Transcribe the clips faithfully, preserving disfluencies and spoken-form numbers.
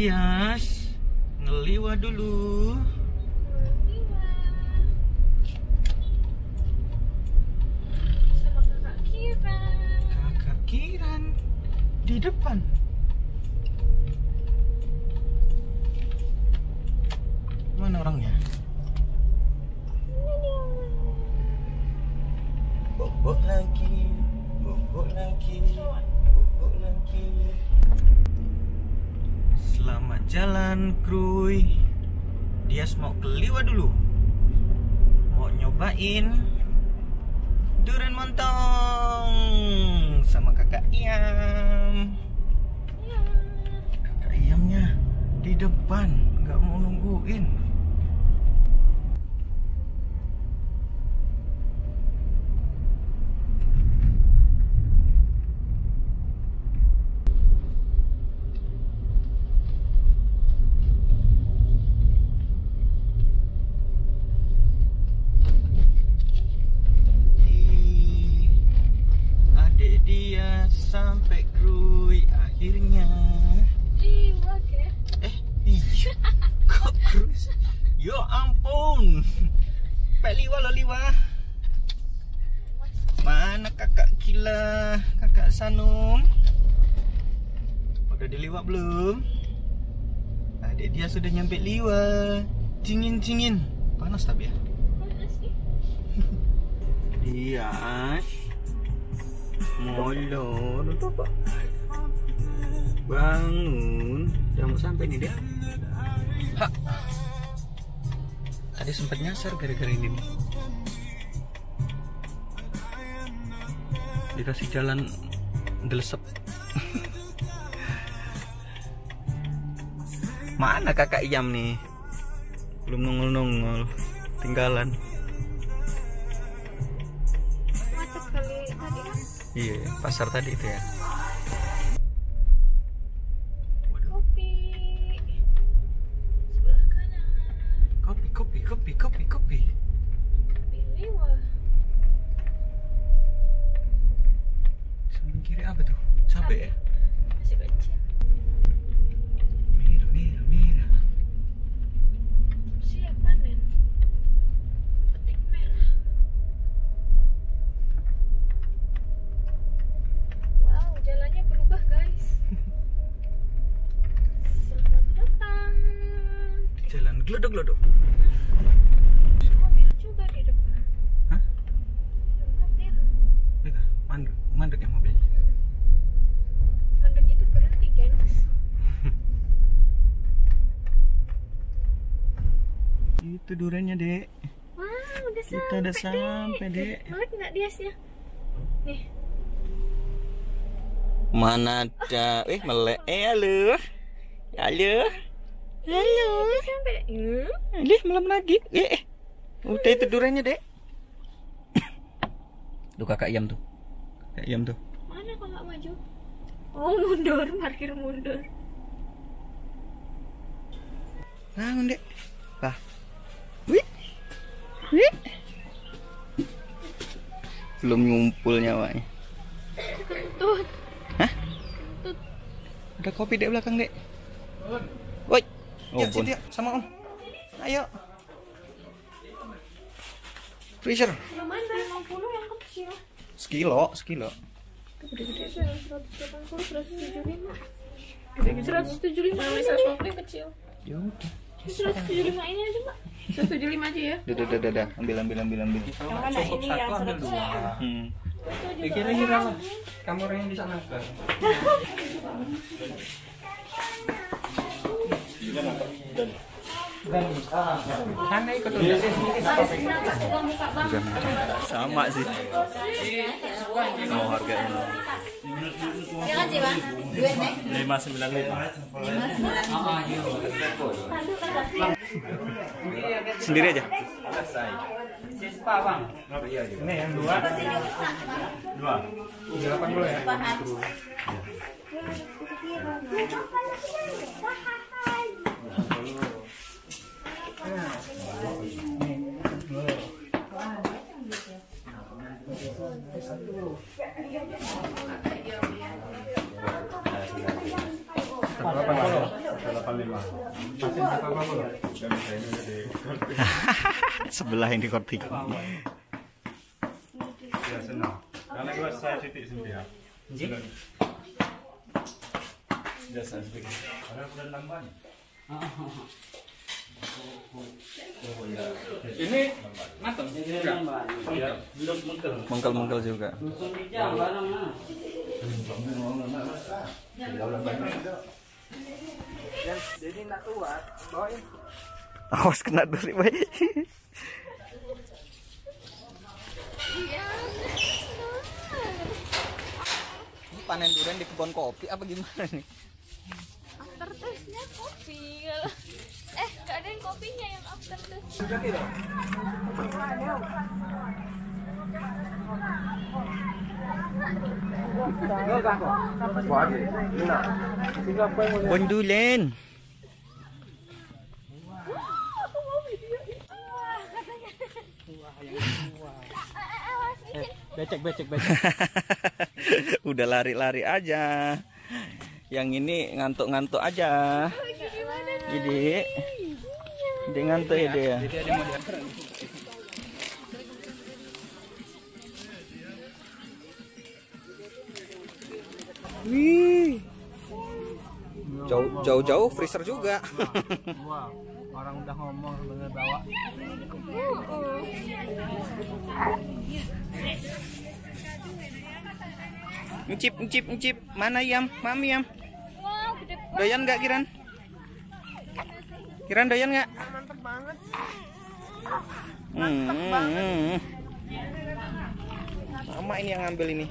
Dias ngeliwat dulu. Sama kakak Kiran. Kakak Kiran di depan. Mana orangnya? Bobok lagi, bobok lagi, bobok lagi. Selamat jalan, Kruy. Dias mau keliwat dulu. Mau nyobain durian montong sama kakak Iyam. Kakak Iyamnya di depan, nggak mau nungguin. Dia sampai Kruy akhirnya. Liwat ya? Eh, iya. Kok Kruy? Yo ampun. Pak liwa lo liwa. Mana kakak Kila, kakak Sanum? Udah diliwat belum? Adik dia sudah nyampe liwa. Cingin-cingin. Panas tapi ya? Panas nih. Dias molor, bangun, udah mau sampai nih dia. Hah, tadi sempat nyasar gara-gara ini nih. Dikasih jalan delesep. Mana kakak Iyam nih? Belum nongol-nongol, tinggalan. Macet kali tadi kan? Iya, pasar tadi itu ya. Kopi sebelah kanan. Kopi, kopi, kopi, kopi, kopi. Kopi liwat. Samping kiri apa tuh? Cabe ya? Masih kecil. Merah, merah, merah. Siap panen. Petik merah. Wow, jalannya berubah guys. Selamat datang. Jalan glodok-glodok. Ada mobil juga di depan. Hah? Ada mobil. Beta, mandek, mandek ya mobil. Mandek itu berhenti gengs. Itu duriannya, Dek. Wow, udah Kita sampai. udah sampai, Dek. Melek nggak Diasnya? Nih. Mana ada? Eh, melek. Eh, halo. Halo. Halo. Udah sampai. Hmm? Alih, malam lagi. Eh, eh. Udah itu duriannya, Dek. Tuh kakak Iyam tuh. Kakak Iyam tuh. Mana kok nggak maju? Oh, mundur, parkir mundur. Bangun, Dek. Bah. Wih. Wih. Belum ngumpul nyawanya. Kentut. Hah? Kentut. Ada kopi Dek belakang, Dek. Woi. Oh, Yuk, sini yuk, sama Om. Ayo. Freezer. Yang mana? lima puluh yang kecil. Sekilo, sekilo. Gede-gede sih, seratus delapan puluh, seratus tujuh puluh lima. Gede-gede seratus tujuh puluh lima. Yang seratus dua puluh yang kecil. Ya udah. seratus tujuh puluh lima ini aja, Mbak. seratus tujuh puluh lima aja ya. Dah, dah, dah, dah, dah. Ambil, ambil, ambil, ambil. Yang mana ini yang seratus? Hmm. Ya kira-kira lah. Kamu orang yang di sana kan? Sana ikut udah. Sama sih. Mau harganya. lima sembilan lima. Sendiri aja. Sispa bang. Ini yang dua. Dua. Delapan puluh ya. delapan puluh. delapan puluh lima. Pasien berapa puluh? Sebelah yang di kortik. Ya senang. Karena gua saya titik sendiri. Biasa sedikit. Karena udah lamban. Ini matang. Belum mengkel. Mengkel-mengkel juga. Jadi nak tua, bawain. Awas kena duri, boy. Panen durian di kebun kopi apa gimana nih? Aftertaste-nya kopi. Eh, gak ada yang kopinya yang aftertaste. Bondulen. Becek, becek, becek. Udah lari-lari aja. Yang ini ngantuk-ngantuk aja. Jadi, dia ngantuk ya dia. Wih, jauh-jauh freezer juga. Wow, orang udah ngomong sebenarnya bawa. Ngicip, ngicip, ngicip. Mana Yam? Mami Yam. Wow, gede banget. Doyan nggak Kiran? Kiran doyan nggak? Mantap banget. Hmm, hmm. Mama ini yang ngambil ini.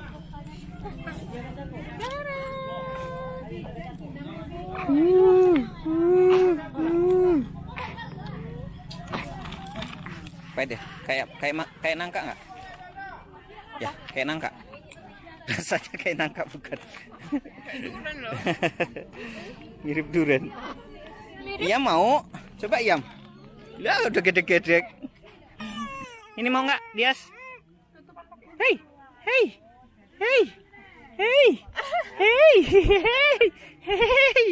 Pahit ya? Kayak kayak ma- kayak nangka nggak? Ya, kayak nangka. Rasanya kayak nangka bukan? Mirip durian. Iya mau? Coba Iyam. Lah udah gede-gede. Ini mau nggak, Dias? Hei, hei, hei, hei, hei, hei, hei.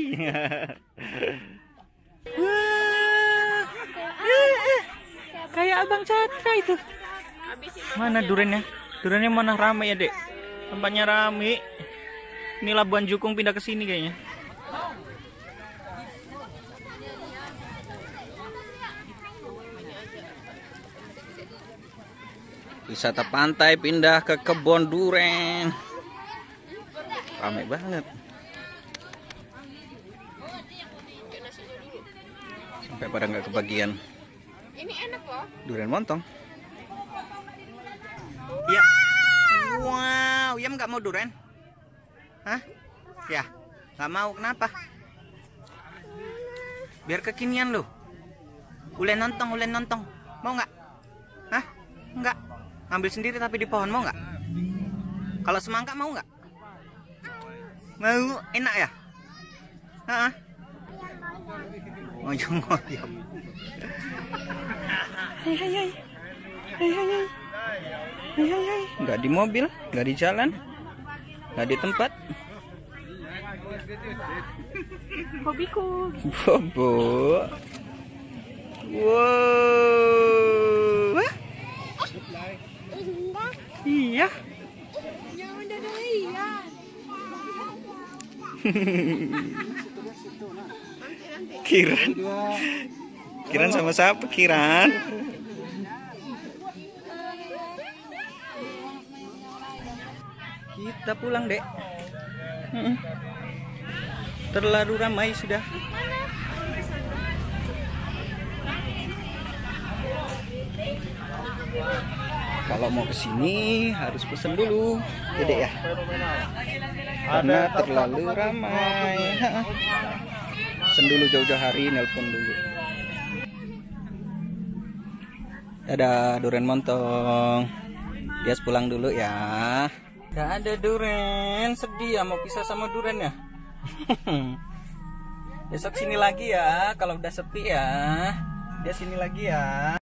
Kayak Abang Catra itu. Mana duriannya? Duriannya mana rame ya, Dek? Tempatnya rame. Ini Labuan Jukung pindah ke sini kayaknya. Wisata pantai pindah ke kebun durian. Ramai banget. Sampai pada nggak kebagian. Ini enak loh. Durian montong. Ya. Wow, Yam nggak mau durian? Hah? Ya, nggak mau. Kenapa? Biar kekinian loh. Ulen nontong, ulen nontong. Mau nggak? Hah? Nggak. Ambil sendiri tapi di pohon, mau nggak? Kalau semangka mau nggak? Mau, enak ya? Hah? Ngoyong ngoyong. Hai hai hai. Hai hai hai. Hai hai hai. Nggak di mobil, nggak di jalan, nggak di tempat. Hobiku. Bobo. Wow. Iya. Ya udah deh, iya. Kiran. Kiran sama siapa Kiran? Kita pulang, Dek. Terlalu ramai sudah. Kalau mau ke sini harus pesen dulu, Dek ya. Karena terlalu ramai. Pesen dulu jauh-jauh hari, nelpon dulu. Dadah, durian montong. Dia pulang dulu ya. Gak ada durian, sedih ya mau pisah sama durian ya. Besok sini lagi ya, kalau udah sepi ya. Dia sini lagi ya.